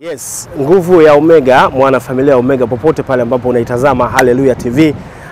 Yes, nguvu ya Omega, mwana familia ya Omega popote pale ambapo unaitazama Haleluya TV.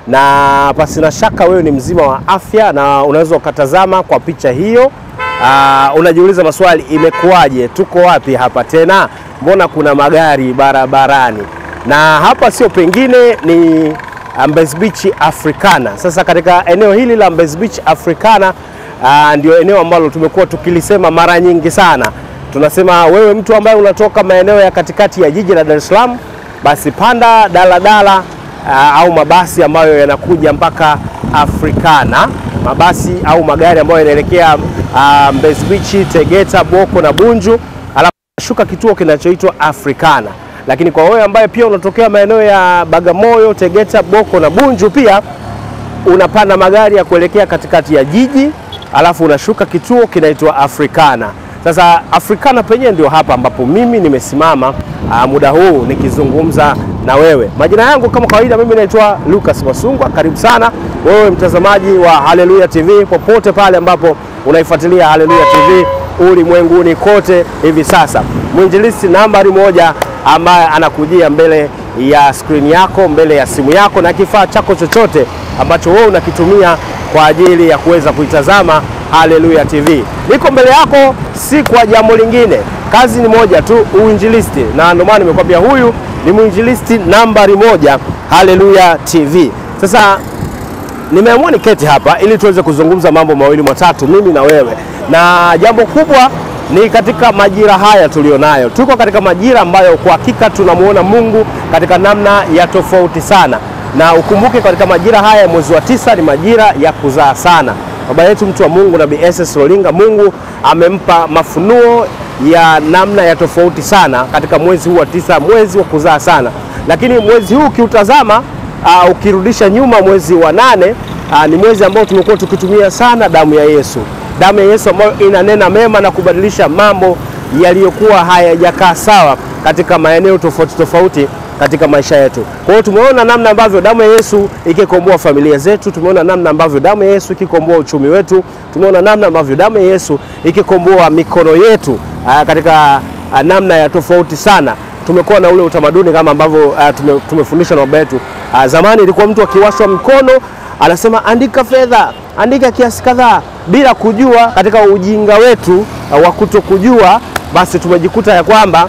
Na pasina shaka wewe ni mzima wa afya na unaweza ukatazama kwa picha hiyo. Unajiuliza maswali, imekuwaje? Tuko wapi hapa tena? Mbona kuna magari barabarani? Na hapa sio pengine, ni Mbezi Beach Africana. Sasa katika eneo hili la Mbezi Beach Africana ndio eneo ambalo tumekuwa tukilisema mara nyingi sana. Tunasema wewe mtu ambaye unatoka maeneo ya katikati ya jiji la Dar es Salaam, basi panda daladala au mabasi ambayo yanakuja mpaka Africana, mabasi au magari ambayo yanaelekea Mbezi Beach, Tegeta, Boko na Bunju, alafu shuka kituo kinachoitwa Africana. Lakini kwa wewe ambaye pia unatokea maeneo ya Bagamoyo, Tegeta, Boko na Bunju, pia unapanda magari ya kuelekea katikati ya jiji, alafu unashuka kituo kinaitwa Africana. Sasa Africana penye ndio hapa ambapo mimi nimesimama muda huu nikizungumza na wewe. Majina yangu kama kawaida, mimi naitwa Lucas Masungwa. Karibu sana wewe mtazamaji wa Haleluya TV popote pale ambapo unaifuatilia Haleluya TV ulimwenguni kote hivi sasa. Mwinjilisti nambari 1 ambaye anakujia mbele ya screen yako, mbele ya simu yako na kifaa chako chochote ambacho wewe unakitumia kwa ajili ya kuweza kuitazama Haleluya TV. Niko mbele yako si kwa jambo lingine, kazi ni moja tu, uinjilisti. Na ndio maana nimekwambia huyu ni mwinjilisti nambari 1 Haleluya TV. Sasa nimeamua niketi hapa ili tuweze kuzungumza mambo mawili matatu mimi na wewe. Na jambo kubwa ni katika majira haya tulionayo. Tuko katika majira ambayo kwa hakika tunamuona Mungu katika namna ya tofauti sana. Na ukumbuke katika majira haya mwezi wa 9 ni majira ya kuzaa sana. Baba yetu mtu wa Mungu Nabii SS Rolinga, Mungu amempa mafunuo ya namna ya tofauti sana katika mwezi huu wa 9, mwezi wa kuzaa sana. Lakini mwezi huu ukiutazama, ukirudisha nyuma mwezi wa 8, ni mwezi ambao tumekuwa tukitumia sana damu ya Yesu. Damu ya Yesu ambayo inanena mema na kubadilisha mambo yaliyokuwa hayajakaa sawa katika maeneo tofauti tofauti katika maisha yetu. Kwa hiyo tumeona namna ambavyo damu ya Yesu ikikomboa familia zetu, tumeona namna ambavyo damu ya Yesu ikikomboa uchumi wetu, tumeona namna ambavyo damu ya Yesu ikikomboa mikono yetu katika namna ya tofauti sana. Tumekuwa na ule utamaduni kama ambavyo tumefundishwa na baba yetu. Zamani ilikuwa mtu akiwashwa mkono anasema andika fedha, andika kiasi kadhaa, bila kujua. Katika ujinga wetu wa kutokujua, basi tumejikuta ya kwamba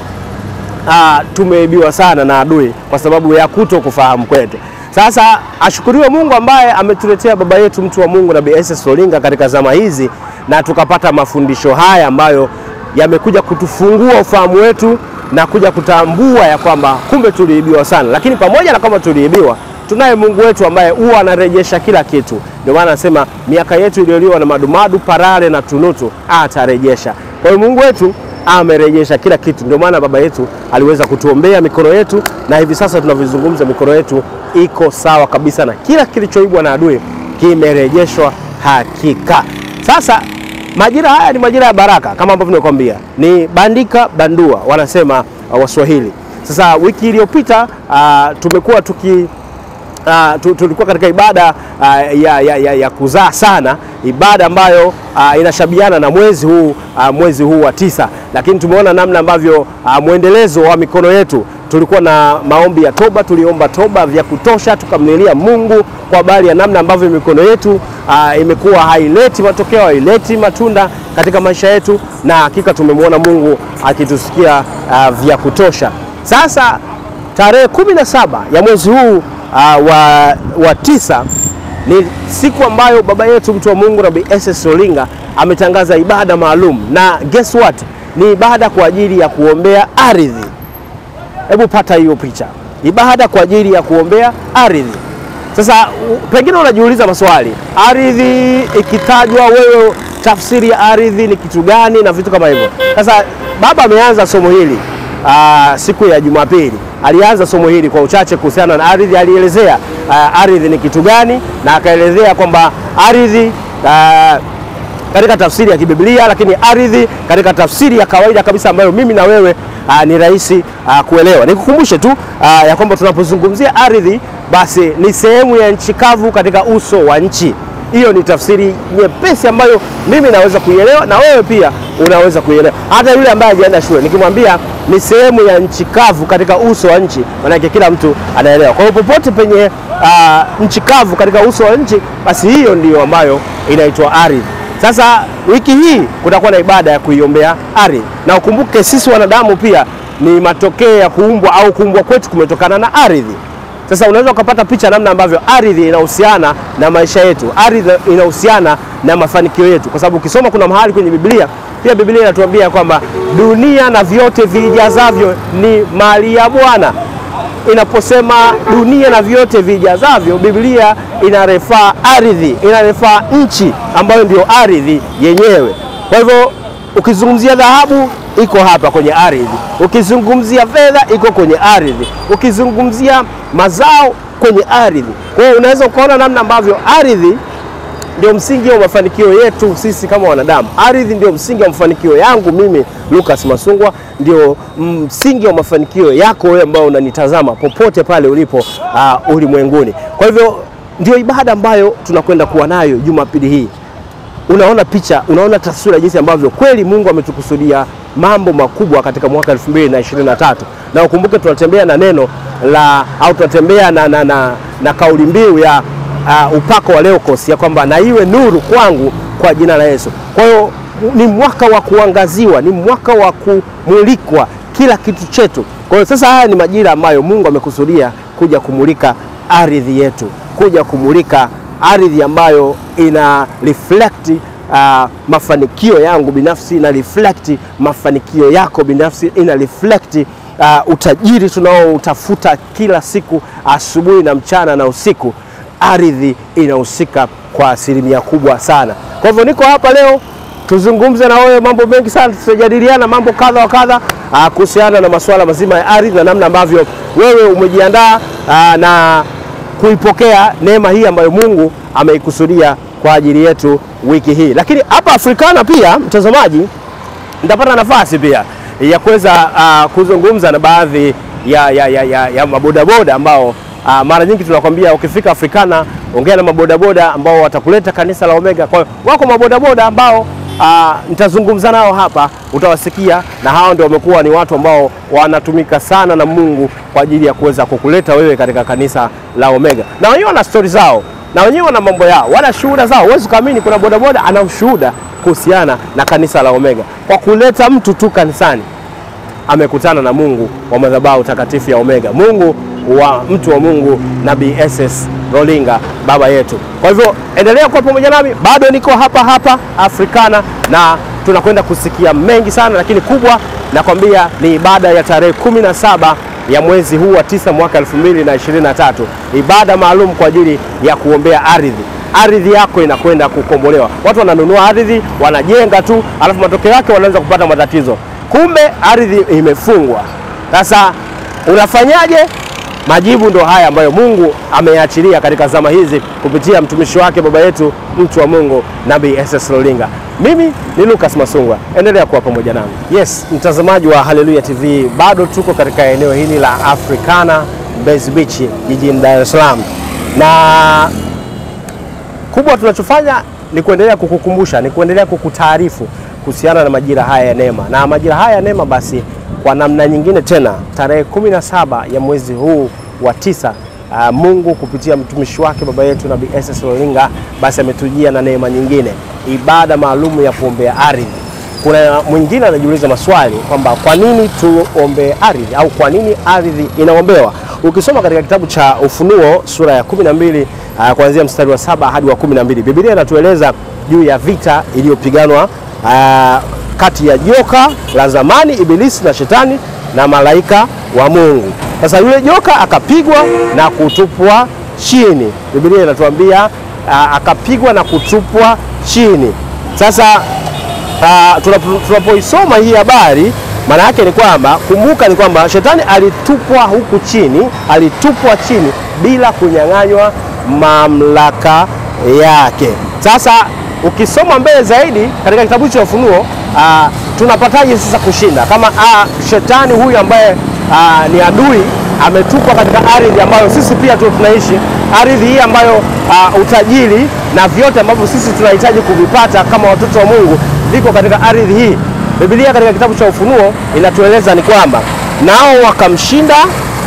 tumeibiwa sana na adui kwa sababu ya kutokufahamu kwetu. Sasa ashukuriwe Mungu ambaye ametuletea baba yetu mtu wa Mungu Nabii SS Rolinga katika zama hizi, na tukapata mafundisho haya ambayo yamekuja kutufungua ufahamu wetu na kuja kutambua ya kwamba kumbe tuliibiwa sana. Lakini pamoja na kama tuliibiwa, tunaye Mungu wetu ambaye huwa anarejesha kila kitu. Ndio maana anasema miaka yetu iliyoliwa na madumadu, parare na tunutu atarejesha. Kwa hiyo Mungu wetu amerejesha kila kitu. Ndio maana baba yetu aliweza kutuombea mikono yetu, na hivi sasa tunavyozungumza mikono yetu iko sawa kabisa, na kila kilichoibwa na adui kimerejeshwa hakika. Sasa majira haya ni majira ya baraka kama ambavyo nimekwambia. Ni bandika bandua wanasema Waswahili. Sasa wiki iliyopita tumekuwa tulikuwa katika ibada ya kuzaa sana, ibada ambayo inashabiana na mwezi huu wa 9. Lakini tumeona namna ambavyo muendelezo wa mikono yetu, tulikuwa na maombi ya toba, tuliomba toba vya kutosha, tukamlilia Mungu kwa habari ya namna ambavyo mikono yetu imekuwa haileti matokeo, haileti matunda katika maisha yetu, na hakika tumemwona Mungu akitusikia vya kutosha. Sasa tarehe 17 ya mwezi huu wa 9 ni siku ambayo baba yetu mtu wa Mungu Nabii SS Rolinga ametangaza ibada maalum, na guess what? Ni ibada kwa ajili ya kuombea ardhi. Hebu pata hiyo picha, ibada kwa ajili ya kuombea ardhi. Sasa pengine unajiuliza maswali, ardhi ikitajwa, wewe tafsiri ya ardhi ni kitu gani na vitu kama hivyo. Sasa baba ameanza somo hili siku ya Jumapili. Alianza somo hili kwa uchache kuhusiana na ardhi. Alielezea ardhi ni kitu gani, na akaelezea kwamba ardhi katika tafsiri ya kibiblia, lakini ardhi katika tafsiri ya kawaida kabisa ambayo mimi na wewe ni rahisi kuelewa. Nikukumbushe tu ya kwamba tunapozungumzia ardhi, basi ni sehemu ya nchi kavu katika uso wa nchi. Hiyo ni tafsiri nyepesi ambayo mimi naweza kuielewa na wewe pia unaweza kuielewa. Hata yule ambaye hajaenda shule nikimwambia ni sehemu ya nchi kavu katika uso wa nchi, maana kila mtu anaelewa. Kwa hiyo popote penye nchi kavu katika uso wa nchi, basi hiyo ndiyo ambayo inaitwa ardhi. Sasa wiki hii kutakuwa na ibada ya kuiombea ardhi. Na ukumbuke sisi wanadamu pia ni matokeo ya kuumbwa, au kuumbwa kwetu kumetokana na ardhi. Sasa unaweza ukapata picha namna ambavyo ardhi inahusiana na maisha yetu, ardhi inahusiana na mafanikio yetu, kwa sababu ukisoma kuna mahali kwenye Biblia, pia Biblia inatuambia kwamba dunia na vyote vijazavyo ni mali ya Bwana. Inaposema dunia na vyote vijazavyo, Biblia inarefaa ardhi, inarefaa nchi ambayo ndio ardhi yenyewe. Kwa hivyo ukizungumzia dhahabu iko hapa kwenye ardhi, ukizungumzia fedha iko kwenye ardhi, ukizungumzia mazao kwenye ardhi. Kwa hiyo unaweza kuona namna ambavyo ardhi ndio msingi wa mafanikio yetu sisi kama wanadamu. Ardhi ndio msingi wa mafanikio yangu mimi Lucas Masungwa, ndio msingi wa mafanikio yako wewe ambao unanitazama popote pale ulipo ulimwenguni. Kwa hivyo ndio ibada ambayo tunakwenda kuwa nayo Jumapili hii. Unaona picha, unaona taswira jinsi ambavyo kweli Mungu ametukusudia mambo makubwa katika mwaka 2023. Na ukumbuke tunatembea na neno la, au tunatembea na kauli mbiu ya upako wa Leukos, ya kwamba na iwe nuru kwangu kwa jina la Yesu. Kwa hiyo ni mwaka wa kuangaziwa, ni mwaka wa kumulikwa kila kitu chetu. Kwa hiyo sasa haya ni majira ambayo Mungu amekusudia kuja kumulika ardhi yetu, kuja kumulika ardhi ambayo ina reflect mafanikio yangu binafsi, na reflect mafanikio yako binafsi, ina reflect utajiri tunaoutafuta kila siku, asubuhi na mchana na usiku. Ardhi inahusika kwa asilimia kubwa sana. Kwa hivyo niko hapa leo tuzungumze na wewe mambo mengi sana, tutajadiliana mambo kadha wa kadha kuhusiana na masuala mazima ya ardhi na namna ambavyo wewe umejiandaa na kuipokea neema hii ambayo Mungu ameikusudia kwa ajili yetu wiki hii. Lakini hapa Africana pia, mtazamaji, nitapata nafasi pia ya kuweza kuzungumza na baadhi ya mabodaboda ambao mara nyingi tunakwambia ukifika Africana ongea na mabodaboda ambao watakuleta kanisa la Omega. Kwa hiyo wako mabodaboda ambao nitazungumza nao hapa, utawasikia, na hao ndio wamekuwa ni watu ambao wanatumika sana na Mungu kwa ajili ya kuweza kukuleta wewe katika kanisa la Omega. Na wenyewe wana story zao, na wenyewe wana mambo yao, wana shuhuda zao. Huwezi kuamini kuna bodaboda ana ushuhuda kuhusiana na kanisa la Omega. Kwa kuleta mtu tu kanisani amekutana na Mungu wa madhabahu takatifu ya Omega, Mungu wa mtu wa Mungu Nabii SS Rolinga baba yetu. Kwa hivyo endelea kuwa pamoja nami, bado niko hapa Africana na tunakwenda kusikia mengi sana, lakini kubwa nakwambia ni ibada ya tarehe 17 ya mwezi huu wa 9 mwaka 2023. Ibada maalum kwa ajili ya kuombea ardhi. Ardhi yako inakwenda kukombolewa. Watu wananunua ardhi, wanajenga tu, alafu matokeo yake wanaanza kupata matatizo. Kumbe ardhi imefungwa. Sasa unafanyaje? Majibu ndo haya ambayo Mungu ameachilia katika zama hizi kupitia mtumishi wake baba yetu mtu wa Mungu Nabii SS Rolinga. Mimi ni Lucas Masungwa, endelea kuwa pamoja nami. Yes, mtazamaji wa Hallelujah TV, bado tuko katika eneo hili la Africana Mbezi Beach jijini Dar es Salaam. Na kubwa tunachofanya ni kuendelea kukukumbusha, ni kuendelea kukutaarifu kuhusiana na majira haya ya neema. Na majira haya ya neema basi kwa namna nyingine tena tarehe 17 ya mwezi huu wa 9 Mungu kupitia mtumishi wake baba yetu Nabii SS Rolinga basi ametujia na neema nyingine, ibada maalumu ya kuombea ardhi. Kuna mwingine anajiuliza maswali kwamba kwa nini tuombee ardhi, au kwa nini ardhi inaombewa? Ukisoma katika kitabu cha Ufunuo sura ya 12 kuanzia mstari wa 7 hadi wa 12, Biblia inatueleza juu ya vita iliyopiganwa kati ya joka la zamani Ibilisi na Shetani na malaika wa Mungu. Sasa yule joka akapigwa na kutupwa chini. Biblia inatuambia akapigwa na kutupwa chini. Sasa tunapoisoma hii habari, maana yake ni kwamba, kumbuka ni kwamba Shetani alitupwa huku chini, alitupwa chini bila kunyang'anywa mamlaka yake. Sasa ukisoma mbele zaidi katika kitabu cha Ufunuo, tunapataje sasa kushinda? Kama Shetani huyu ambaye ni adui ametupa katika ardhi ambayo sisi pia tunaishi, ardhi hii ambayo utajiri na vyote ambavyo sisi tunahitaji kuvipata kama watoto wa Mungu viko katika ardhi hii. Biblia katika kitabu cha Ufunuo inatueleza ni kwamba nao wakamshinda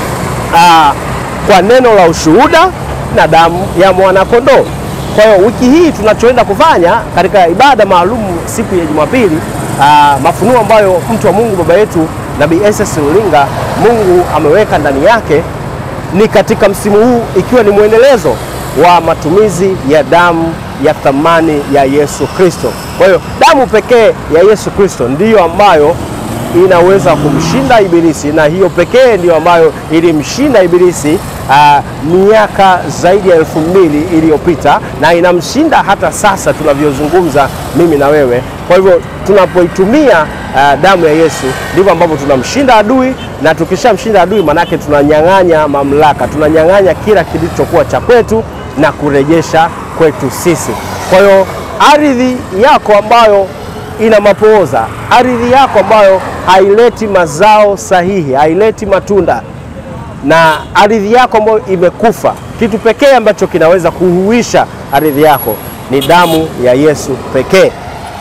kwa neno la ushuhuda na damu ya mwana-kondoo. Kwa hiyo wiki hii tunachoenda kufanya katika ibada maalum siku ya Jumapili, mafunuo ambayo mtu wa Mungu baba yetu Nabii SS Lulinga Mungu ameweka ndani yake, ni katika msimu huu ikiwa ni mwendelezo wa matumizi ya damu ya thamani ya Yesu Kristo. Kwa hiyo damu pekee ya Yesu Kristo ndiyo ambayo inaweza kumshinda Ibilisi, na hiyo pekee ndiyo ambayo ilimshinda Ibilisi miaka zaidi ya 2000 iliyopita, na inamshinda hata sasa tunavyozungumza mimi na wewe. Kwa hivyo tunapoitumia damu ya Yesu ndivyo ambavyo tunamshinda adui, na tukishamshinda adui manake tunanyang'anya mamlaka, tunanyang'anya kila kilichokuwa cha kwetu na kurejesha kwetu sisi. Kwa hiyo ardhi yako ambayo ina mapooza, ardhi yako ambayo haileti mazao sahihi, haileti matunda, na ardhi yako ambayo imekufa, kitu pekee ambacho kinaweza kuhuisha ardhi yako ni damu ya Yesu pekee.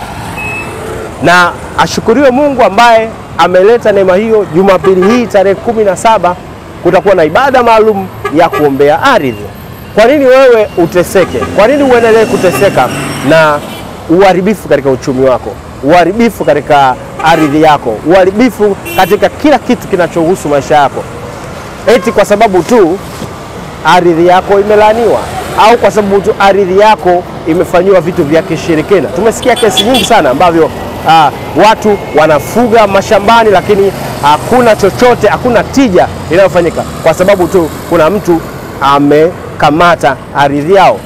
Na ashukuriwe Mungu ambaye ameleta neema hiyo. Jumapili hii tarehe 17 kutakuwa na ibada maalum ya kuombea ardhi. Kwa nini wewe uteseke? Kwa nini uendelee kuteseka na uharibifu katika uchumi wako, uharibifu katika ardhi yako, uharibifu katika kila kitu kinachohusu maisha yako, eti kwa sababu tu ardhi yako imelaaniwa, au kwa sababu tu ardhi yako imefanywa vitu vya kishirikina? Tumesikia kesi nyingi sana ambavyo watu wanafuga mashambani, lakini hakuna chochote, hakuna tija inayofanyika kwa sababu tu kuna mtu amekamata ardhi yao.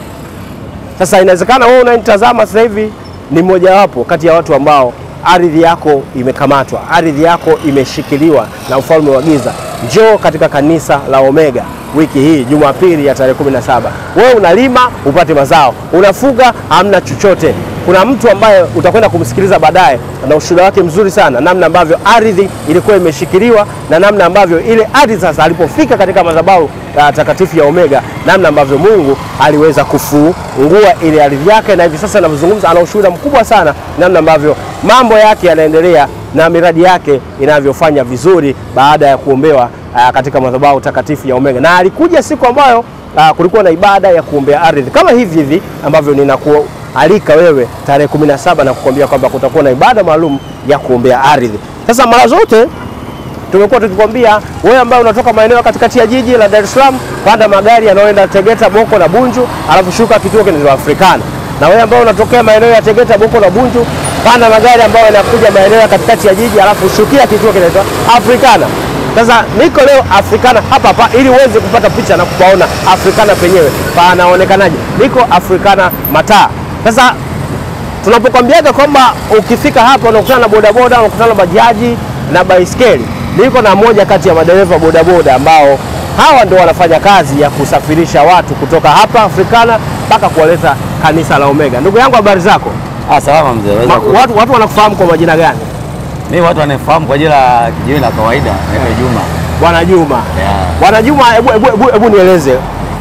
Sasa inawezekana wewe unanitazama sasa hivi ni mmoja wapo kati ya watu ambao ardhi yako imekamatwa, ardhi yako imeshikiliwa na ufalme wa giza. Njoo katika kanisa la Omega wiki hii Jumapili ya tarehe 17. Wewe unalima upate mazao, unafuga hamna chochote. Kuna mtu ambaye utakwenda kumsikiliza baadaye na ushuhuda wake mzuri sana, namna ambavyo ardhi ilikuwa imeshikiliwa na namna ambavyo ile ardhi sasa alipofika katika madhabahu takatifu ya Omega, namna ambavyo Mungu aliweza kufungua ile ardhi yake, na hivi sasa ninavyozungumza ana ushuhuda mkubwa sana namna ambavyo mambo yake yanaendelea na miradi yake inavyofanya vizuri baada ya kuombewa katika madhabahu takatifu ya Omega. Na alikuja siku ambayo kulikuwa na ibada ya kuombea ardhi kama hivi ambavyo ninakualika wewe tarehe 17 na kukwambia kwamba kutakuwa na ibada maalum ya kuombea ardhi. Sasa mara zote tumekuwa tukikwambia wewe ambaye unatoka maeneo katikati ya jiji la Dar es Salaam, panda magari yanayoenda Tegeta, Boko na Bunju, alafu shuka kituo kinaitwa Africana. Na wewe ambaye unatokea maeneo ya Tegeta, Boko na Bunju, panda magari ambayo yanakuja maeneo ya katikati ya jiji, alafu shukia kituo kinaitwa Africana. Sasa niko leo Africana hapa ili uweze kupata picha na kupaona Africana penyewe panaonekanaje. Niko Africana Mataa. Sasa tunapokwambiaga kwamba ukifika hapa unakutana na bodaboda, unakutana na bajaji na baiskeli, niko na moja kati ya madereva bodaboda ambao hawa ndio wanafanya kazi ya kusafirisha watu kutoka hapa Africana mpaka kuwaleta kanisa la Omega. Ndugu yangu, habari zako? Salama mzee. Watu wanakufahamu kwa majina gani? Mimi watu wanafahamu kwa jina la kawaida, naitwa Juma. Bwana Juma. Yeah. Bwana Juma, hebu nieleze.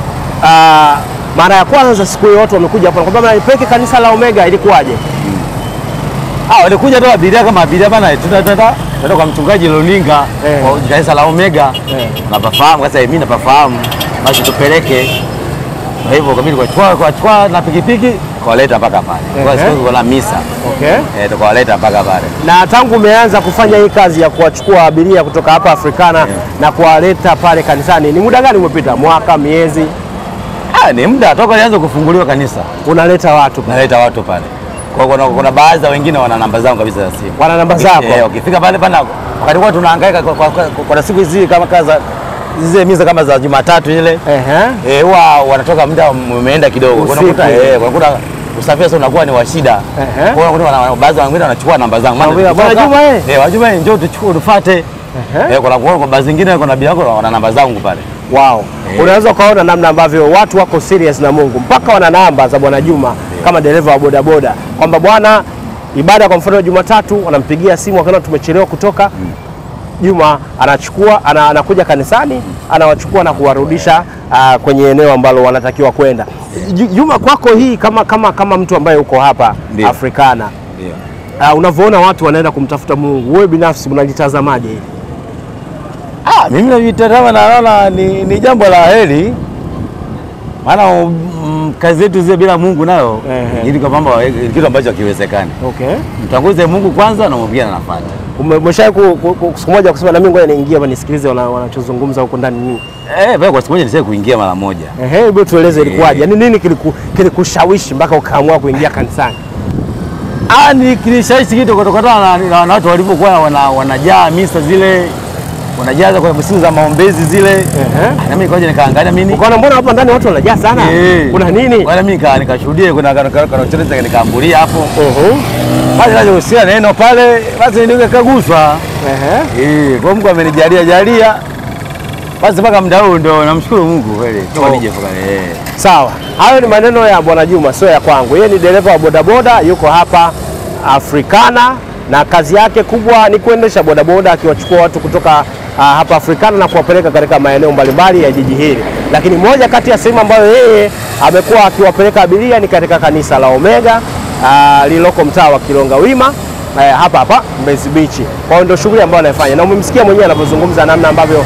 Mara ya kwanza siku hiyo watu wamekuja hapa nakwambia nipeke kanisa la Omega, ilikuwaje? Walikuja tu abiria kama abiria bana, tunaenda kwa mchungaji Lulinga kwa kanisa la Omega. Napafahamu sasa, mimi napafahamu. Basi tupeleke. Kwa hivyo kamili kwa chukua na pikipiki kuwaleta mpaka pale. Kwa sababu kuna misa. Okay. Tukawaleta mpaka pale. Na tangu umeanza kufanya hii kazi ya kuwachukua abiria kutoka hapa Africana na kuwaleta pale kanisani, ni muda gani umepita? Mwaka, miezi? Ni muda toka nianze kufunguliwa kanisa. Unaleta watu pale? Naleta watu pale. Kwa kuna baadhi wengine wana namba zangu kabisa za simu. Wana namba zako? Ukifika pale wakati kwa tunahangaika kwa siku hizi kama kaza zile misa kama za Jumatatu ile. Huwa wanatoka muda umeenda kidogo. Unakuta usafiri sasa unakuwa ni wa shida. Kwa hiyo baadhi wengine wanachukua namba zangu. Bwana Juma, Juma njoo tuchukue tufuate. Kwa baadhi zingine kuna bibi yako wana namba zangu pale. Wow. Unaweza ukaona namna ambavyo watu wako serious na Mungu mpaka wana namba za Bwana Juma kama dereva wa bodaboda, kwamba bwana ibada kwa mfano Jumatatu wanampigia simu wakati tumechelewa kutoka, Juma anachukua anakuja kanisani, anawachukua na kuwarudisha kwenye eneo ambalo wanatakiwa kwenda. Juma, kwako hii kama mtu ambaye uko hapa Africana, unavyoona watu wanaenda kumtafuta Mungu, wewe binafsi unalitazamaje hili? Mimi navitazama naona ni jambo la heri. Maana kazi zetu zile bila Mungu nayo ili kwa mambo kitu ambacho hakiwezekani. Okay. Mtangulize Mungu kwanza na mwingine anafuata. Umeshawahi siku moja kusema na mimi ngoja niingie hapa nisikilize wanachozungumza huko ndani nini? Kwa siku moja nishawahi kuingia mara moja. Hebu tueleze ilikuwaje? Yaani nini kilikushawishi mpaka ukaamua kuingia kanisani? Ni kilishawishi kitu kutokana na watu walivyokuwa wanajaa misa zile, wanajaza kwa siku za maombezi zile. Na mimi kaja nikaangalia mimi. Ukaona mbona hapa ndani watu wanajaa sana? Kuna nini? Wala mimi nikashuhudia kuna chochote nikaambulia hapo. Basi naje usia neno pale, basi nikaguswa. Kwa Mungu amenijalia. Basi mpaka muda huu ndo namshukuru Mungu kweli. Kama nije fukare. Sawa. Hayo ni maneno ya Bwana Juma, sio ya kwangu. Yeye ni dereva wa bodaboda, yuko hapa Africana na kazi yake kubwa ni kuendesha bodaboda akiwachukua watu kutoka hapa Africana na kuwapeleka katika maeneo mbalimbali ya jiji hili. Lakini moja kati ya sehemu ambayo yeye amekuwa akiwapeleka abiria ni katika kanisa la Omega lililoko mtaa wa Kilonga Wima hapa Mbezi Beach. Kwa hiyo ndio shughuli ambayo anafanya. Na umemsikia mwenyewe anavyozungumza namna ambavyo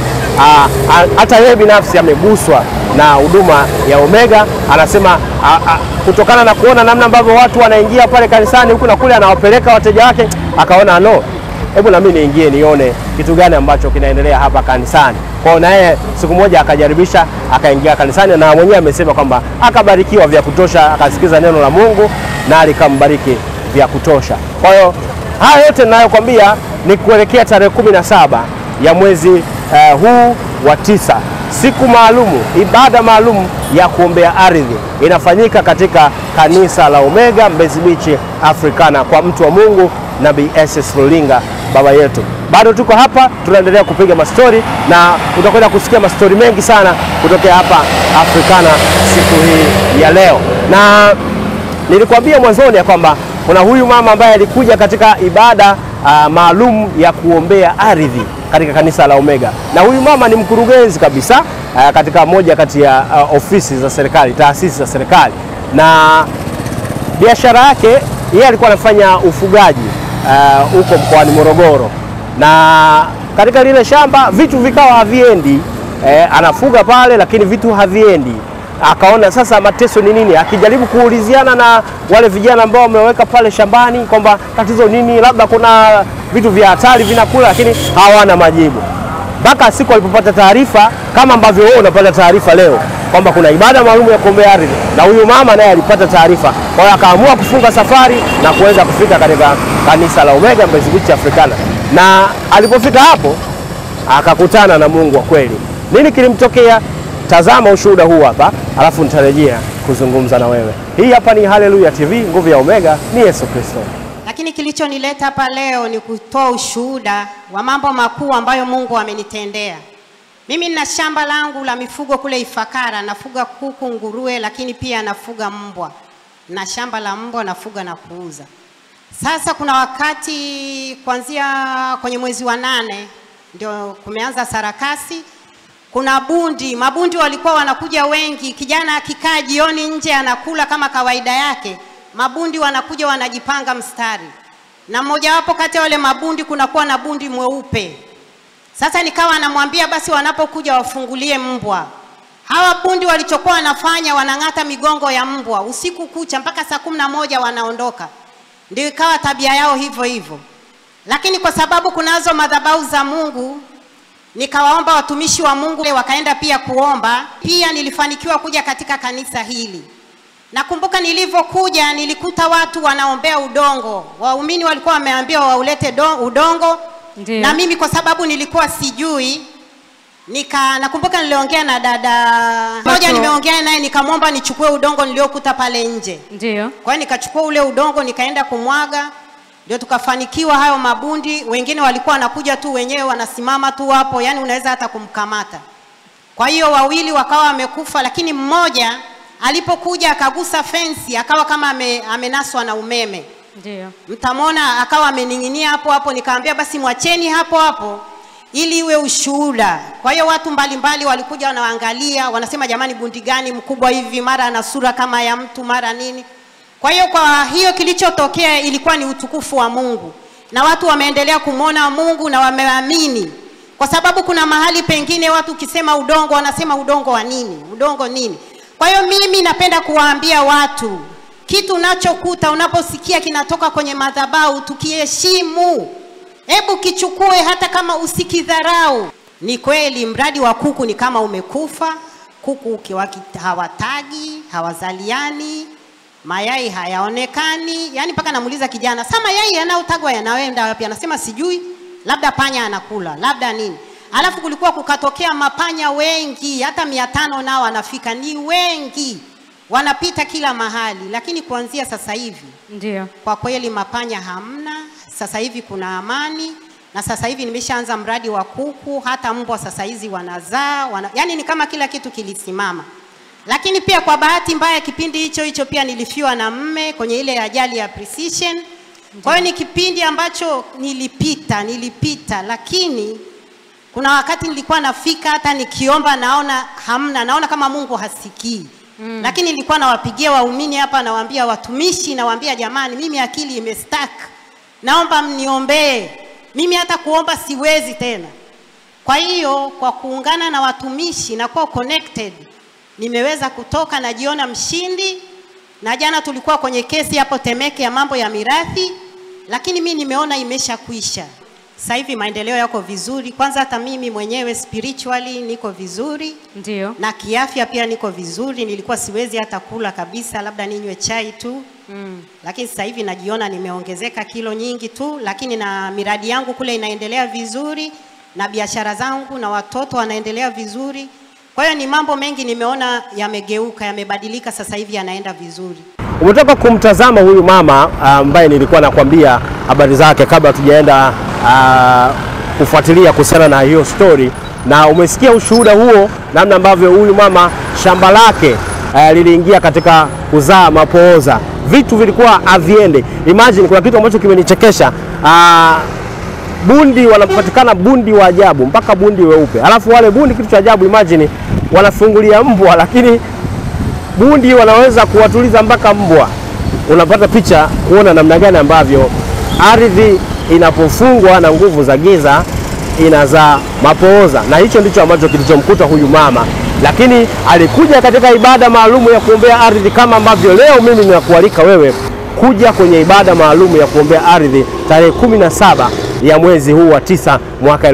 hata yeye binafsi ameguswa na huduma ya Omega. Anasema kutokana na kuona namna ambavyo watu wanaingia pale kanisani huku na kule anawapeleka wateja wake, akaona hebu na mimi niingie nione kitu gani ambacho kinaendelea hapa kanisani. Kwa hiyo naye siku moja akajaribisha akaingia kanisani na mwenyewe amesema kwamba akabarikiwa vya kutosha, akasikiza neno la Mungu na likambariki vya kutosha. Kwa hiyo haya yote ninayokuambia ni kuelekea tarehe 17 ya mwezi huu wa 9. Siku maalumu, ibada maalumu ya kuombea ardhi inafanyika katika kanisa la Omega Mbezi Beach Africana kwa mtu wa Mungu Nabii SS Rulinga baba yetu. Bado tuko hapa tunaendelea kupiga mastori na utakwenda kusikia mastori mengi sana kutokea hapa Africana siku hii ya leo. Na nilikwambia mwanzoni ya kwamba kuna huyu mama ambaye alikuja katika ibada maalum ya kuombea ardhi katika kanisa la Omega. Na huyu mama ni mkurugenzi kabisa katika moja kati ya ofisi za serikali, taasisi za serikali. Na biashara yake yeye alikuwa anafanya ufugaji huko mkoani Morogoro. Na katika lile shamba vitu vikawa haviendi, anafuga pale lakini vitu haviendi. Akaona sasa mateso ni nini, akijaribu kuuliziana na wale vijana ambao wameweka pale shambani kwamba tatizo nini, labda kuna vitu vya hatari vinakula, lakini hawana majibu. Mpaka siku alipopata taarifa kama ambavyo wewe unapata taarifa leo kwamba kuna ibada maalum ya kuombea ardhi, na huyu mama naye alipata taarifa. Kwa hiyo akaamua kufunga safari na kuweza kufika katika kanisa la Omega Mbezi Beach Africana. Na alipofika hapo akakutana na Mungu wa kweli. Nini kilimtokea? Tazama ushuhuda huu hapa, alafu nitarejea kuzungumza na wewe. Hii hapa ni Haleluya TV, nguvu ya Omega ni Yesu Kristo. Lakini kilichonileta hapa leo ni kutoa ushuhuda wa mambo makuu ambayo Mungu amenitendea. Mimi nina shamba langu la mifugo kule Ifakara, nafuga kuku, nguruwe, lakini pia nafuga mbwa. Na shamba la mbwa nafuga na kuuza. Sasa kuna wakati kuanzia kwenye mwezi wa 8 ndio kumeanza sarakasi. Kuna mabundi walikuwa wanakuja wengi. Kijana akikaa jioni nje anakula kama kawaida yake, mabundi wanakuja wanajipanga mstari. Na mmoja wapo kati ya wale mabundi kunakuwa na bundi mweupe. Sasa nikawa namwambia basi wanapokuja wafungulie mbwa. Hawa bundi walichokuwa wanafanya wanang'ata migongo ya mbwa usiku kucha mpaka saa 11 wanaondoka. Ndio ikawa tabia yao hivyo hivyo. Lakini kwa sababu kunazo madhabahu za Mungu, nikawaomba watumishi wa Mungu wakaenda pia kuomba. Pia nilifanikiwa kuja katika kanisa hili. Nakumbuka nilivyokuja nilikuta watu wanaombea udongo. Waumini walikuwa wameambiwa waulete udongo. Ndiyo. Na mimi kwa sababu nilikuwa sijui, nakumbuka niliongea na dada moja, nimeongea naye nikamwomba nichukue udongo niliokuta pale nje. Ndiyo. Kwa hiyo nikachukua ule udongo nikaenda kumwaga. Ndio tukafanikiwa hayo mabundi. Wengine walikuwa wanakuja tu wenyewe wanasimama tu hapo, yani unaweza hata kumkamata. Kwa hiyo wawili wakawa wamekufa, lakini mmoja alipokuja akagusa fensi akawa kama amenaswa na umeme. Ndio. Mtamona akawa ameninginia hapo hapo, nikaambia basi mwacheni hapo hapo ili iwe ushuhuda. Kwa hiyo watu mbalimbali walikuja wanaangalia, wanasema jamani, bundi gani mkubwa hivi, mara ana sura kama ya mtu, mara nini. Kwa hiyo kilichotokea ilikuwa ni utukufu wa Mungu, na watu wameendelea kumwona Mungu na wameamini. Kwa sababu kuna mahali pengine watu ukisema udongo wanasema udongo wa nini? Udongo nini? Kwa hiyo mimi napenda kuwaambia watu, kitu unachokuta unaposikia kinatoka kwenye madhabahu tukiheshimu. Hebu kichukue hata kama usikidharau. Ni kweli mradi wa kuku ni kama umekufa. Kuku hawatagi, hawazaliani, mayai hayaonekani. Yaani mpaka namuuliza kijana, "Sasa mayai yanayotagwa yanaenda wapi?" Anasema sijui, labda panya anakula, labda nini. Alafu kulikuwa kukatokea mapanya wengi, hata 500 nao wanafika, ni wengi. Wanapita kila mahali, lakini kuanzia sasa hivi ndio kwa kweli mapanya hamna. Sasa hivi kuna amani, na sasa hivi nimeshaanza mradi wa kuku, hata mbwa sasa hizi wanazaa, yani ni kama kila kitu kilisimama. Lakini pia kwa bahati mbaya kipindi hicho pia nilifiwa na mme kwenye ile ajali ya Precision. Kwa hiyo ni kipindi ambacho nilipita, lakini kuna wakati nilikuwa nafika hata nikiomba naona hamna, naona kama Mungu hasikii. Lakini nilikuwa nawapigia waumini hapa, nawaambia watumishi, nawaambia jamani, mimi akili imestack, naomba mniombee, mimi hata kuomba siwezi tena. Kwa hiyo kwa kuungana na watumishi na kuwa connected, nimeweza kutoka na jiona mshindi. Na jana tulikuwa kwenye kesi hapo Temeke ya mambo ya mirathi, lakini mimi nimeona imesha kuisha. Sasa hivi maendeleo yako vizuri. Kwanza hata mimi mwenyewe spiritually niko vizuri. Ndio. Na kiafya pia niko vizuri. Nilikuwa siwezi hata kula kabisa, labda ninywe chai tu. Lakini sasa hivi najiona nimeongezeka kilo nyingi tu, lakini na miradi yangu kule inaendelea vizuri, na biashara zangu na watoto wanaendelea vizuri. Kwa hiyo ni mambo mengi nimeona yamegeuka, yamebadilika, sasa hivi yanaenda vizuri. Umetoka kumtazama huyu mama ambaye nilikuwa nakwambia habari zake kabla tujaenda kufuatilia kuhusiana na hiyo story, na umesikia ushuhuda huo, namna ambavyo huyu mama shamba lake liliingia katika kuzaa mapooza. Vitu vilikuwa haviende. Imagine, kuna kitu ambacho kimenichekesha. Bundi wanapatikana, bundi wa ajabu mpaka bundi weupe. Alafu wale bundi, kitu cha ajabu, imagine wanafungulia mbwa, lakini bundi wanaweza kuwatuliza mpaka mbwa. Unapata picha kuona namna gani ambavyo ardhi inapofungwa na nguvu za giza inazaa mapooza. Na hicho ndicho ambacho kilichomkuta huyu mama. Lakini alikuja katika ibada maalumu ya kuombea ardhi, kama ambavyo leo mimi ninakualika wewe kuja kwenye ibada maalumu ya kuombea ardhi tarehe 17 ya mwezi huu wa 9 mwaka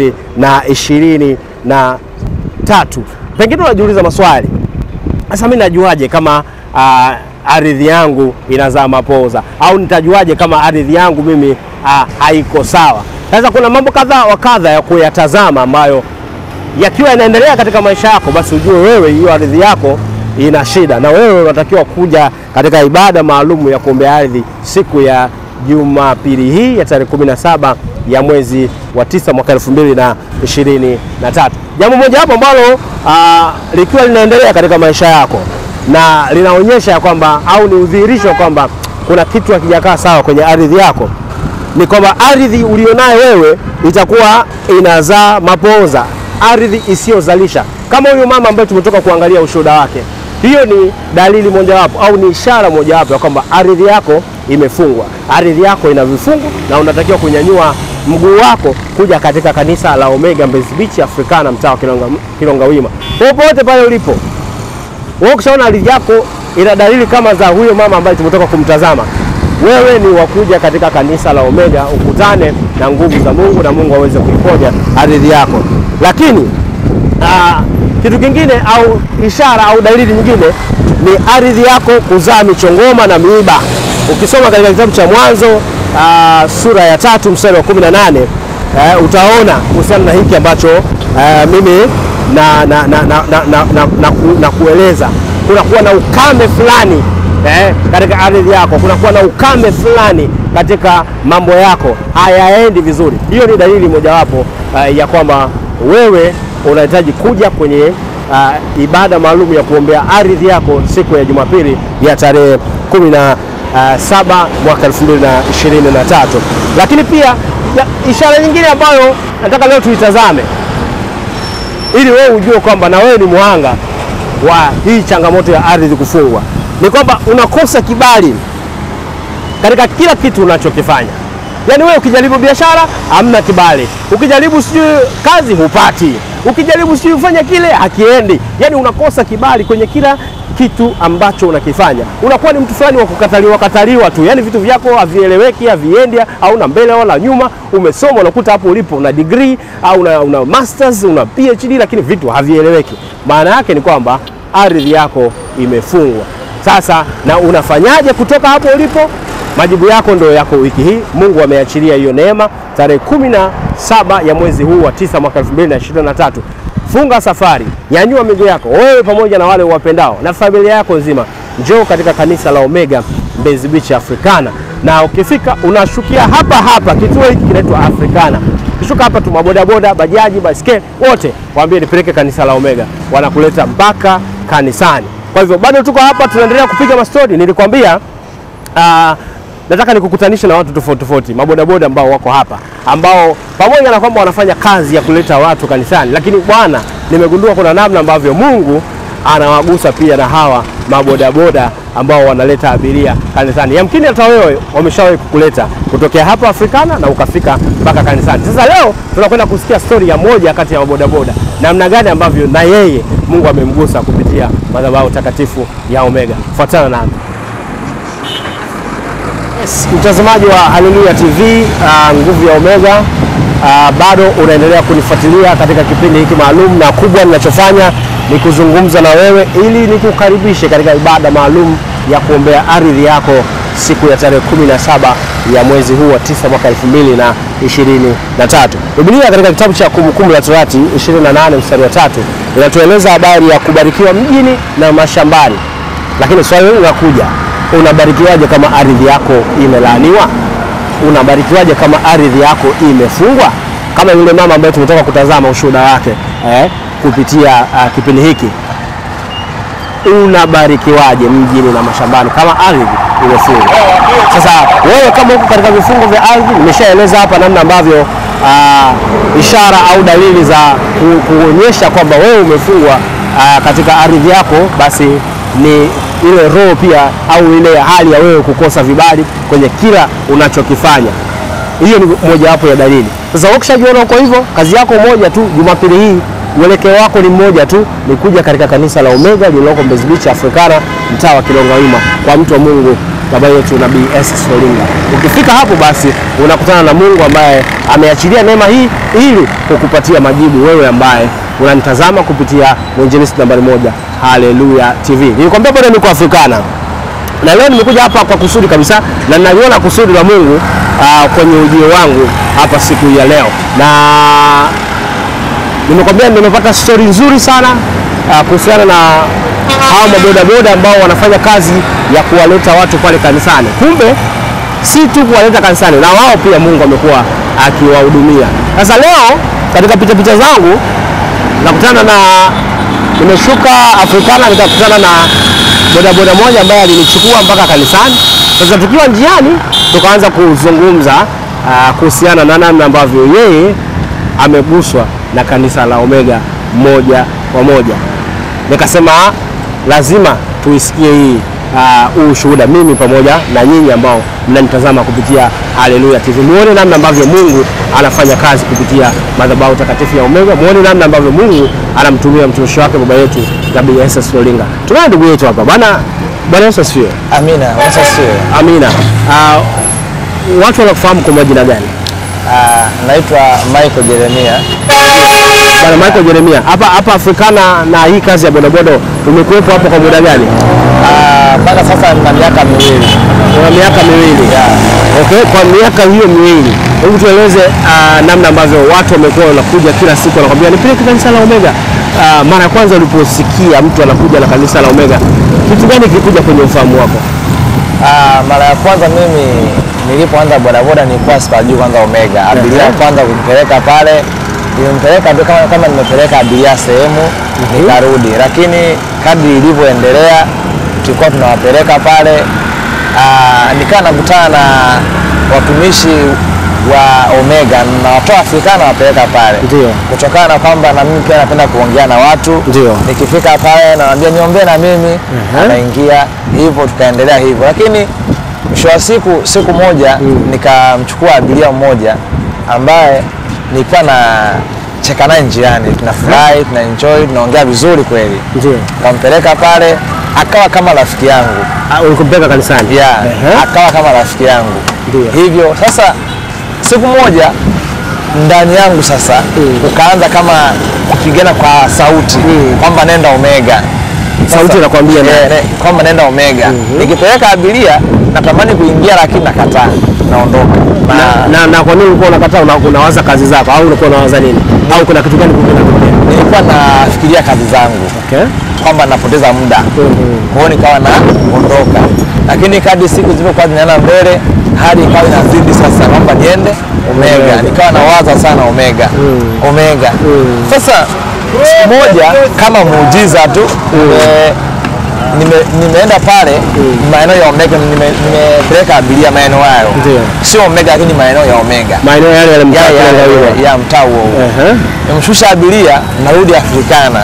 2023. Pengine unajiuliza maswali. Sasa mimi najuaje kama ardhi yangu inazaa mapooza, au nitajuaje kama ardhi yangu mimi haiko sawa? Sasa kuna mambo kadhaa wa kadha ya kuyatazama ambayo yakiwa yanaendelea katika maisha yako, basi ujue wewe hiyo ardhi yako ina shida, na wewe unatakiwa kuja katika ibada maalumu ya kuombea ardhi siku ya Jumapili hii ya tarehe 17 ya mwezi wa 9 mwaka 2023. Jambo moja hapo ambalo likiwa linaendelea katika maisha yako na linaonyesha ya kwamba, au ni udhihirisho kwamba kuna kitu hakijakaa sawa kwenye ardhi yako, ni kwamba ardhi ulionayo wewe itakuwa inazaa mapooza, ardhi isiyozalisha. Kama huyu mama ambaye tumetoka kuangalia ushuhuda wake, hiyo ni dalili mojawapo au ni ishara mojawapo ya kwamba ardhi yako imefungwa, ardhi yako ina vifungu, na unatakiwa kunyanyua mguu wako kuja katika kanisa la Omega Mbezi Beach Africana, mtaa wa Kilonga Wima. Popote pale ulipo, wewe ukishaona ardhi yako ina dalili kama za huyo mama ambaye tumetoka kumtazama, wewe ni wakuja katika kanisa la Omega, ukutane na nguvu za Mungu na Mungu aweze kuiponya ardhi yako. Lakini kitu kingine au ishara au dalili nyingine ni ardhi yako kuzaa michongoma na miiba. Ukisoma katika kitabu cha Mwanzo sura ya 3 mstari wa 18 utaona kuhusiana na hiki ambacho mimi na kueleza. Kuna kuwa na ukame fulani katika ardhi yako, kuna kuwa na ukame fulani katika mambo yako, hayaendi vizuri. Hiyo ni dalili mojawapo ya kwamba wewe unahitaji kuja kwenye ibada maalum ya kuombea ardhi yako siku ya Jumapili ya tarehe 7 mwaka 2023. Lakini pia ishara nyingine ambayo nataka leo tuitazame ili wewe ujue kwamba na wewe ni muhanga wa hii changamoto ya ardhi kufungwa, ni kwamba unakosa kibali katika kila kitu unachokifanya. Yaani wewe ukijaribu biashara hamna kibali, ukijaribu sijui kazi hupati, ukijaribu sijui ufanye kile hakiendi. Yaani unakosa kibali kwenye kila kitu ambacho unakifanya. Unakuwa ni mtu fulani wa kukataliwa tu. Yaani vitu vyako havieleweki, haviendi, hauna mbele wala nyuma. Umesoma, unakuta hapo ulipo una degree au una masters, una PhD, lakini vitu havieleweki. Maana yake ni kwamba ardhi yako imefungwa. Sasa na unafanyaje kutoka hapo ulipo? Majibu yako ndio yako wiki hii. Mungu ameachilia hiyo neema tarehe 17 ya mwezi huu wa 9 mwaka 2023. Funga safari, nyanyua miguu yako wewe pamoja na wale uwapendao na familia yako nzima. Njoo katika kanisa la Omega Mbezi Beach Africana, na ukifika unashukia hapa kituo hiki kinaitwa Africana. Ukishuka hapa tu mabodaboda, bajaji, baiskeli wote waambie nipeleke kanisa la Omega, wanakuleta mpaka kanisani. Kwa hivyo bado tuko hapa tunaendelea kupiga mastori. Nilikwambia nataka nikukutanisha na watu tofauti tofauti, mabodaboda ambao wako hapa, ambao pamoja na kwamba wanafanya kazi ya kuleta watu kanisani, lakini bwana, nimegundua kuna namna ambavyo Mungu anawagusa pia na hawa mabodaboda ambao wanaleta abiria kanisani. Yamkini hata wewe wameshawahi kukuleta kutokea hapa Africana na ukafika mpaka kanisani. Sasa leo tunakwenda kusikia story ya moja kati ya mabodaboda, namna gani ambavyo na yeye Mungu amemgusa kupitia madhabahu takatifu ya Omega. Fuatana nami. Yes, mtazamaji wa Haleluya TV, nguvu ya Omega, bado unaendelea kunifuatilia katika kipindi hiki maalum, na kubwa ninachofanya ni kuzungumza na wewe ili nikukaribishe katika ibada maalum ya kuombea ardhi yako siku ya tarehe 17 ya mwezi huu wa 9 mwaka 2023. Biblia katika kitabu cha Kumbukumbu la Torati 28 mstari wa 3 inatueleza habari ya kubarikiwa mjini na mashambani. Lakini swali linakuja, unabarikiwaje kama ardhi yako imelaaniwa? Unabarikiwaje kama ardhi yako imefungwa? Kama yule mama ambaye tumetoka kutazama ushuhuda wake kupitia kipindi hiki. Unabarikiwaje mjini na mashambani kama ardhi imefungwa? Sasa wewe kama uko katika vifungo vya ardhi, nimeshaeleza hapa namna ambavyo ishara au dalili za kuonyesha kwamba wewe umefungwa katika ardhi yako, basi ni ile roho pia au ile hali ya wewe kukosa vibali kwenye kila unachokifanya. Hiyo ni moja wapo ya dalili. Sasa ukishajiona uko hivyo, kazi yako moja tu Jumapili hii, mwelekeo wako ni mmoja tu, ni kuja katika kanisa la Omega lililoko Mbezi Beach Africana, mtaa wa Kilongawima, kwa mtu wa Mungu baba yetu Nabii S. Solinga. Ukifika hapo, basi unakutana na Mungu ambaye ameachilia neema hii ili kukupatia majibu wewe ambaye unanitazama kupitia mwinjilisti nambari 1 Haleluya TV. Nilikwambia bado niko Africana, na leo nimekuja hapa kwa kusudi kabisa, na naliona kusudi la Mungu kwenye ujio wangu hapa siku ya leo. Na nimekwambia nimepata story nzuri sana kuhusiana na hao mabodaboda ambao wanafanya kazi ya kuwaleta watu pale kanisani. Kumbe si tu kuwaleta kanisani, na wao pia Mungu amekuwa akiwahudumia. Sasa leo katika pita zangu nakutana na, nimeshuka Africana nikakutana na bodaboda moja ambaye alinichukua mpaka kanisani. Sasa tukiwa njiani tukaanza kuzungumza kuhusiana na namna ambavyo yeye ameguswa na kanisa la Omega moja kwa moja. Nikasema lazima tuisikie hii ushuhuda, mimi pamoja na nyinyi ambao mnanitazama kupitia Haleluya TV. Muone namna ambavyo Mungu anafanya kazi kupitia madhabahu takatifu ya Omega. Muone namna ambavyo Mungu anamtumia mtumishi wake baba yetu Nabii S. Solinga. Tunaye ndugu yetu hapa. Bwana Yesu asifiwe. Amina. Yesu asifiwe. Amina. Watu wanakufahamu kwa majina gani? Naitwa Michael Jeremia. Bwana Michael Jeremia, hapa Africana na hii kazi ya bodaboda umekuwepo hapo kwa muda gani? Mpaka sasa na miaka miwili. Una miaka miwili? Yeah. Okay, kwa miaka hiyo miwili, hebu tueleze namna ambavyo watu wamekuwa wanakuja kila siku wanakuambia nipeleke kanisa la Omega. Mara ya kwanza uliposikia mtu anakuja na kanisa la Omega, kitu gani kilikuja kwenye ufahamu wako? Mara ya kwanza mimi nilipoanza bodaboda nilikuwa sipajui kwanza Omega. Abiria kwanza kunipeleka pale, nilimpeleka kama nimepeleka abiria sehemu nikarudi, lakini kadri ilivyoendelea tulikuwa tunawapeleka pale Nikaa nakutana na watumishi wa Omega na watoa Africana wapeleka pale. Ndio. Kutokana na kwamba na mimi pia napenda kuongea na watu. Ndio. Nikifika pale naambia niombee na mimi, anaingia hivyo tukaendelea hivyo. Lakini mwisho wa siku moja nikamchukua abiria mmoja ambaye nilikuwa na cheka naye njiani, tunafurahi, tunaenjoy, tunaongea vizuri kweli. Ndio. Kampeleka pale akawa kama rafiki yangu. Ulikumpeleka kanisani? Yeah. Akawa kama rafiki yangu. Ndio. Hivyo sasa siku moja ndani yangu sasa ukaanza kama kupigana kwa sauti kwamba nenda Omega. Sauti inakwambia kwamba nenda Omega. Nikipeleka abiria natamani kuingia lakini nakataa, naondoka. Na kwa nini ulikuwa unakataa? Unawaza kazi zako au ulikuwa unawaza nini? Au kuna kitu gani kinatokea? Nilikuwa nafikiria kazi zangu. Okay. Kwamba napoteza muda. Kwa hiyo nikawa naondoka. Lakini kadri siku zilivyokuwa zinaenda mbele, hadi ikawa inazidi sasa kwamba niende Omega. Nikawa nawaza sana Omega. Omega. Sasa siku moja kama muujiza tu nimeenda pale maeneo ya Omega, nimepeleka abiria maeneo hayo. Sio Omega lakini maeneo ya Omega. Maeneo yale ya mtaa ya mtaa huo. Nimshusha abiria narudi Africana.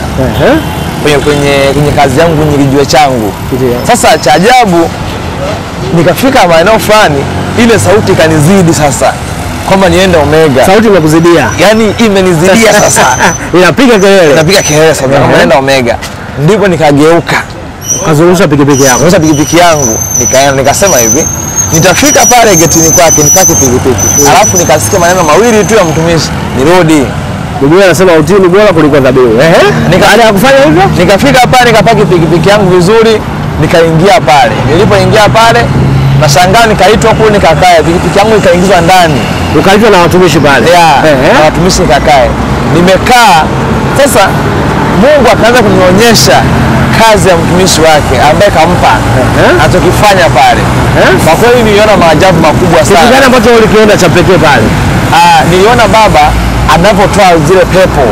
Kwenye kazi yangu, kwenye kijiwe changu. Sasa cha ajabu nikafika maeneo fulani, ile sauti ikanizidi sasa kwamba niende Omega. Sauti imekuzidia? Yani imenizidia sasa. Inapiga kelele. Inapiga kelele sasa kwamba nienda Omega. Ndipo nikageuka. Kazungusha pikipiki yako. Kazungusha pikipiki yangu. Nikasema hivi, nitafika pale getini kwake nipake pikipiki. Alafu nikasikia maneno mawili tu ya mtumishi, nirudi. Biblia inasema utii ni bora kuliko dhabihu. Baada ya kufanya hivyo, nikafika pale nikapaki pikipiki yangu vizuri, nikaingia pale. Nilipoingia pale, nashangaa nikaitwa kule nikakae. Pikipiki yangu ikaingizwa ndani. Ukaitwa na watumishi pale? Na watumishi nikakae. Nimekaa. Sasa Mungu akaanza kunionyesha kazi ya mtumishi wake ambaye kampa anachokifanya pale. Kwa kweli niliona maajabu makubwa sana. Kitu gani ambacho ulikiona cha pekee pale? Niliona baba anapotoa zile pepo.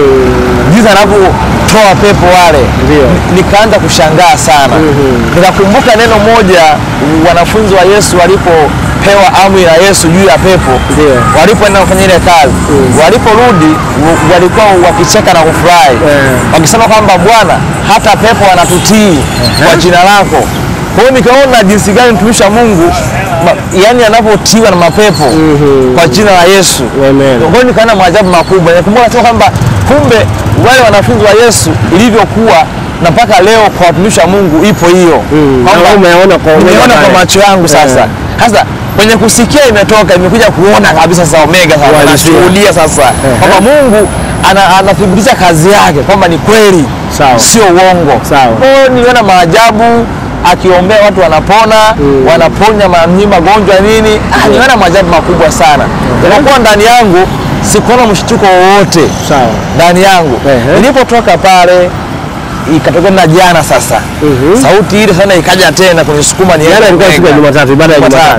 Jinsi anapotoa pepo wale. Nikaanza kushangaa sana. Nikakumbuka neno moja wanafunzi wa Yesu walipopewa amri ya Yesu juu ya pepo. Walipoenda kufanya ile kazi. Waliporudi walikuwa wakicheka na kufurahi. Wakisema kwamba Bwana, hata pepo wanatutii kwa jina lako. Kwa hiyo nikaona jinsi gani mtumishi wa Mungu yani anapotiwa na mapepo kwa jina la Yesu. Kwa hiyo nikaona maajabu makubwa. Nakumbuka tu kwamba kumbe wale wanafunzi wa Yesu ilivyokuwa na mpaka leo kwa watumishi wa Mungu ipo hiyo. Kwamba umeona kwa macho yangu sasa. Sasa kwenye kusikia imetoka, imekuja kuona kabisa sasa Omega sasa. Nashuhudia sasa kwamba Mungu anathibitisha kazi yake kwamba ni kweli. Sio uongo. Kwa hiyo niliona maajabu, akiombea watu wanapona, wanaponya magonjwa nini. Niliona maajabu makubwa sana. Kwa ndani yangu sikuona mshtuko wowote. Ndani yangu. Nilipotoka pale ikatokea na jana sasa. Sauti ile sana ikaja tena kunisukuma niende. Jana ilikuwa siku ya Jumatatu, baada ya Jumatatu.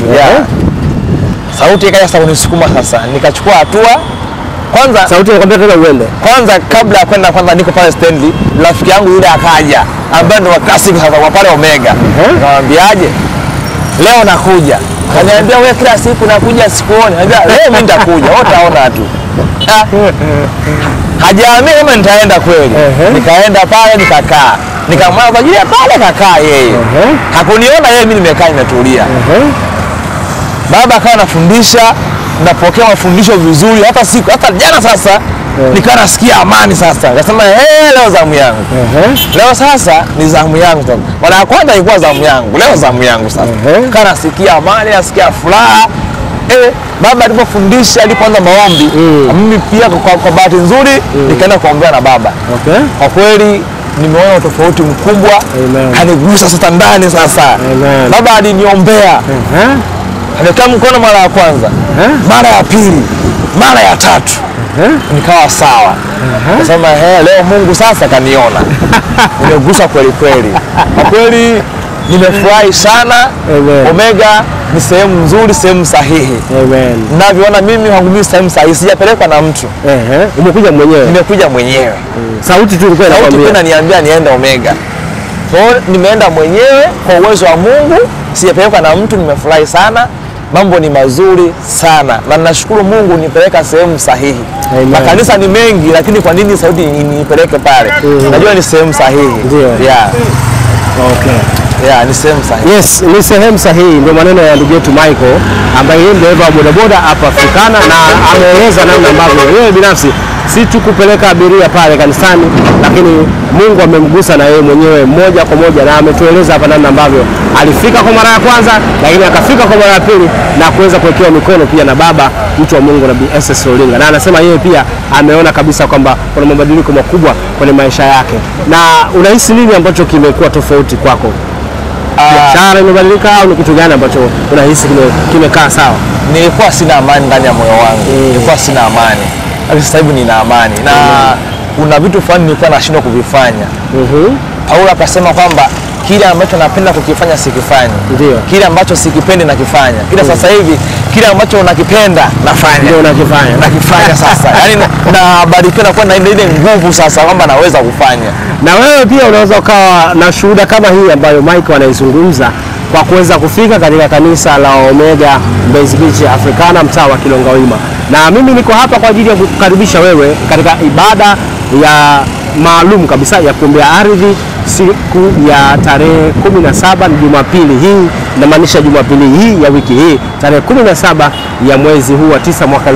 Sauti ikaja sasa kunisukuma sasa. Nikachukua hatua. Kwanza sauti inakwambia tena uende. Kwanza kabla ya kwenda kwanza niko pale stendi, rafiki yangu yule akaja ambaye ndo wa classic sasa kwa pale Omega. Nikamwambiaje? Leo nakuja. Kaniambia wewe kila siku nakuja sikuoni. Niambia leo mimi nitakuja, wewe utaona tu. Hajaamini kama nitaenda kweli. Nikaenda pale nikakaa. Nikamwona kwa ajili ya pale kakaa yeye. Hakuniona yeye, mimi nimekaa nimetulia. Baba akawa anafundisha, napokea mafundisho vizuri, hata jana sasa nikawa nasikia amani sasa. Nasema leo zamu yangu. Leo sasa ni zamu yangu sasa. Mara ya kwanza ilikuwa zamu yangu, leo zamu yangu sasa. Kana nasikia amani, nasikia furaha. Baba alipofundisha, alipoanza maombi, mimi pia kwa bahati nzuri nikaenda kuombea na baba. Kwa kweli nimeona tofauti mkubwa. Kanigusa sasa ndani sasa. Baba aliniombea. Amekaa mkono mara ya kwanza, mara ya pili, mara ya tatu. Nikawa sawa. Nasema leo Mungu sasa kaniona. Nimegusa kweli kweli. Kwa kweli nimefurahi sana. Omega ni sehemu nzuri, sehemu sahihi. Ninavyoona mimi wangu mimi sehemu sahihi, sijapelekwa na mtu. Umekuja mwenyewe? Nimekuja mwenyewe. Sauti tu ilikuwa inakwambia. Sauti inaniambia niende Omega. Kwa hiyo nimeenda mwenyewe kwa uwezo wa Mungu, sijapelekwa na mtu, nimefurahi sana. Mambo ni mazuri sana na nashukuru Mungu nipeleka sehemu sahihi. Makanisa ni mengi, lakini kwa nini sauti nipeleke pale? Najua ni sehemu sahihi. Yeah. Okay. Yeah, ni sehemu sahihi. Yes, ni sehemu sahihi. Ndio maneno ya ndugu yetu Michael ambaye yeye ndio dereva bodaboda hapa Africana, na ameeleza namna ambavyo yeye binafsi si tu kupeleka abiria pale kanisani, lakini Mungu amemgusa na yeye mwenyewe moja kwa moja, na ametueleza hapa namna ambavyo alifika kwa mara ya kwanza, lakini akafika kwa mara ya pili na kuweza kuwekewa mikono pia na baba mtu wa Mungu Nabii SS Rolinga, na anasema yeye pia ameona kabisa kwamba kuna mabadiliko makubwa kwenye maisha yake. Na unahisi nini ambacho kimekuwa tofauti kwako? Biashara imebadilika au ni kitu gani ambacho unahisi kimekaa sawa? Nilikuwa sina amani ndani ya moyo wangu. Nilikuwa sina amani. Lakini sasa hivi nina amani. Na kuna vitu fulani nilikuwa nashindwa kuvifanya. Paulo akasema kwamba kile ambacho napenda kukifanya sikifanyi. Kile ambacho sikipendi nakifanya. Kila sasa hivi kile ambacho nakipenda nafanya. Ndio unakifanya. Nakifanya sasa. Yaani nabarikiwa na kuwa na ile nguvu sasa kwamba naweza kufanya. Na wewe pia unaweza ukawa na shuhuda kama hii ambayo Michael anaizungumza kwa kuweza kufika katika kanisa la Omega Mbezi Beach Africana, mtaa wa Kilongawima. Na mimi niko hapa kwa ajili ya kukaribisha wewe katika ibada ya maalum kabisa ya kuombea ardhi siku ya tarehe 17 ni Jumapili hii, inamaanisha Jumapili hii ya wiki hii tarehe 17 ya mwezi huu wa 9 mwaka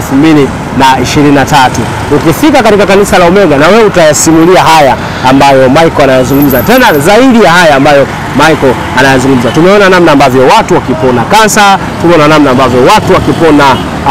2023. Ukifika katika kanisa la Omega na wewe utayasimulia haya ambayo Michael anayazungumza, tena zaidi ya haya ambayo Michael anayazungumza. Tumeona namna ambavyo watu wakipona kansa, tumeona namna ambavyo watu wakipona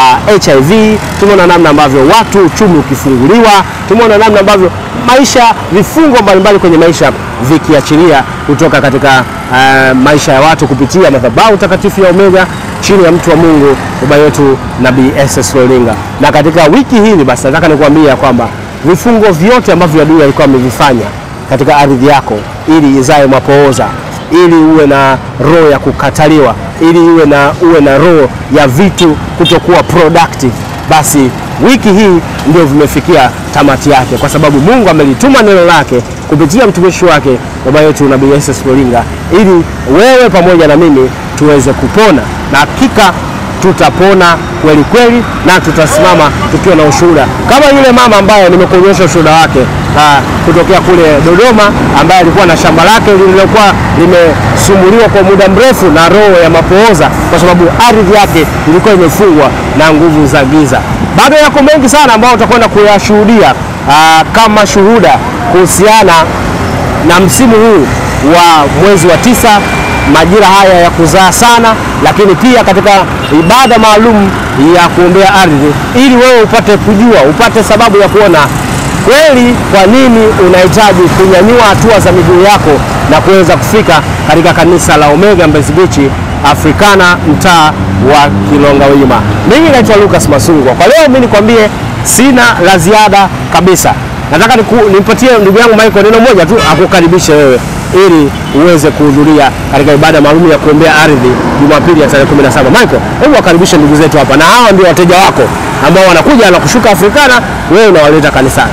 HIV, tumeona namna ambavyo watu uchumi ukifunguliwa, tumeona namna ambavyo maisha, vifungo mbalimbali kwenye maisha vikiachilia kutoka katika maisha ya watu kupitia madhabahu takatifu ya Omega chini ya mtu wa Mungu baba yetu Nabii SS Rolinga. Na katika wiki hii basi nataka nikwambia kwamba vifungo vyote ambavyo adui alikuwa amevifanya katika ardhi yako ili izae mapooza, ili uwe na roho ya kukataliwa, ili uwe na roho ya vitu kutokuwa productive, basi wiki hii ndio vimefikia tamati yake, kwa sababu Mungu amelituma neno lake kupitia mtumishi wake baba yetu Nabii SS Rolinga ili wewe pamoja na mimi tuweze kupona, na hakika tutapona kweli kweli, na tutasimama tukiwa na ushuhuda kama yule mama ambaye nimekuonyesha ushuhuda wake kutokea kule Dodoma, ambaye alikuwa na shamba lake lililokuwa limesumbuliwa kwa muda mrefu na roho ya mapooza, kwa sababu ardhi yake ilikuwa imefungwa na nguvu za giza. Bado yako mengi sana ambao utakwenda kuyashuhudia kama shuhuda kuhusiana na msimu huu wa mwezi wa 9, majira haya ya kuzaa sana, lakini pia katika ibada maalum ya kuombea ardhi, ili wewe upate kujua, upate sababu ya kuona kweli kwa nini unahitaji kunyanyua hatua za miguu yako na kuweza kufika katika kanisa la Omega Mbezi Beach Africana, mtaa wa Kilongawima. Mimi naitwa Lucas Masungwa. Kwa leo mimi nikwambie sina la ziada kabisa. Nataka nimpatie ndugu yangu Michael neno moja tu akukaribishe wewe ili uweze kuhudhuria katika ibada maalum ya kuombea ardhi Jumapili ya tarehe 17. Michael, hebu wakaribishe ndugu zetu hapa, na hawa ndio wateja wako ambao wanakuja na kushuka Africana, wewe unawaleta kanisani.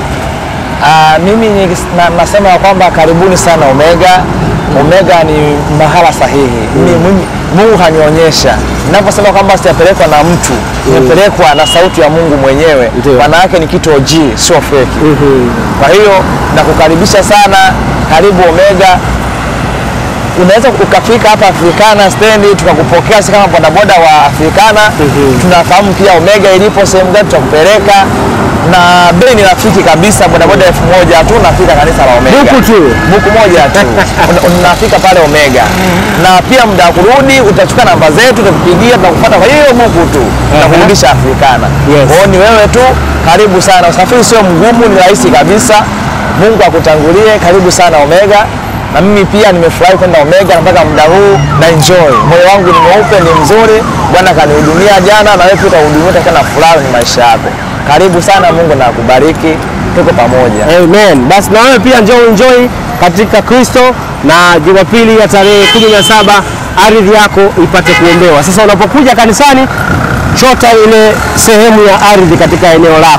Mimi nasema kwamba karibuni sana Omega. Omega ni mahala sahihi. Mungu hanionyesha. Ninaposema kwamba sijapelekwa na mtu, nimepelekwa na sauti ya Mungu mwenyewe. Maana yake ni kitu OG, sio fake. Kwa hiyo nakukaribisha sana, karibu Omega. Unaweza ukafika hapa Africana stendi tukakupokea sisi kama bodaboda wa Africana. Tunafahamu pia Omega ilipo sehemu gani tutakupeleka, na bei ni rafiki kabisa. Bodaboda 1000 tu unafika kanisa la Omega. Buku moja tu. Unafika pale Omega. Na pia muda wa kurudi utachukua namba zetu, tutakupigia, tutakufuata kwa hiyo buku tu na kurudisha Africana. Kwa ni wewe tu, karibu sana. Usafiri sio mgumu, ni rahisi kabisa. Mungu akutangulie, karibu sana Omega. Na mimi pia nimefurahi kwenda Omega mpaka muda huu na enjoy. Moyo wangu ni mweupe, ni mzuri. Bwana kanihudumia jana, na wewe pia utahudumia tena, furaha ni maisha yako. Karibu sana, Mungu na akubariki. Tuko pamoja. Amen. Basi na wewe pia enjoy katika Kristo, na Jumapili ya tarehe 17 ardhi yako ipate kuombewa. Sasa unapokuja kanisani, chota ile sehemu ya ardhi katika eneo lako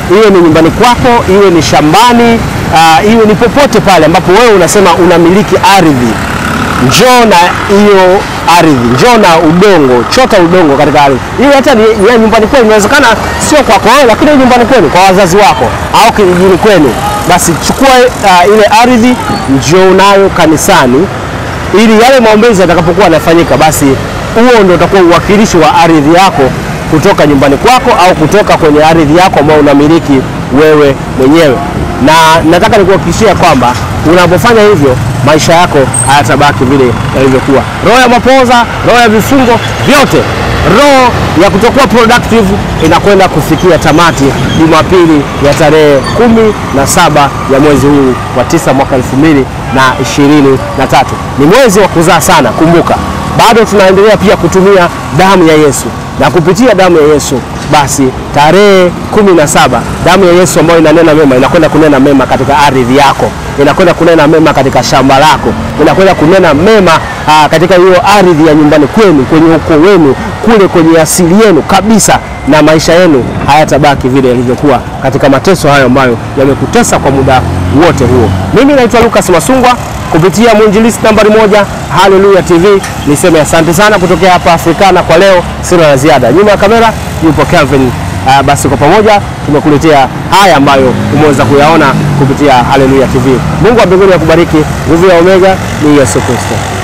iwe ni nyumbani kwako, iwe ni shambani, iwe ni popote pale ambapo wewe unasema unamiliki ardhi, njoo na hiyo ardhi, njoo na udongo, chota udongo katika ardhi. Iwe hata ni nyumbani kwenu, inawezekana sio kwako wewe, lakini nyumbani kwenu, kwa wazazi wako au kijijini kwenu. Basi chukua ile ardhi, njoo nayo kanisani, ili yale maombezi yatakapokuwa yanafanyika, basi huo ndio utakuwa uwakilishi wa ardhi yako kutoka nyumbani kwako au kutoka kwenye ardhi yako ambayo unamiliki wewe mwenyewe. Na nataka nikuhakikishia kwamba unapofanya hivyo, maisha yako hayatabaki vile yalivyokuwa. Roho ya mapoza, roho ya vifungo, vyote, roho ya kutokuwa productive inakwenda kufikia tamati Jumapili ya tarehe 17 ya mwezi huu wa 9 mwaka 2023. Ni mwezi wa kuzaa sana. Kumbuka, bado tunaendelea pia kutumia damu ya Yesu, na kupitia damu ya Yesu, basi tarehe 17 damu ya Yesu ambayo inanena mema, inakwenda kunena mema katika ardhi yako, inakwenda kunena mema katika shamba lako, inakwenda kunena mema katika hiyo ardhi ya nyumbani kwenu, kwenye ukoo wenu, kule kwenye asili yenu kabisa, na maisha yenu hayatabaki vile yalivyokuwa katika mateso hayo ambayo yamekutesa kwa muda wote huo. Mimi naitwa Lucas Masungwa, kupitia mwinjilisti nambari 1 Hallelujah TV. Niseme asante sana kutokea hapa Africana. Kwa leo sina la ziada. Nyuma ya kamera yupo Kelvin. Basi kwa pamoja tumekuletea haya ambayo umeweza kuyaona kupitia Hallelujah TV. Mungu wa mbinguni akubariki. Nguvu ya Omega ni Yesu Kristo.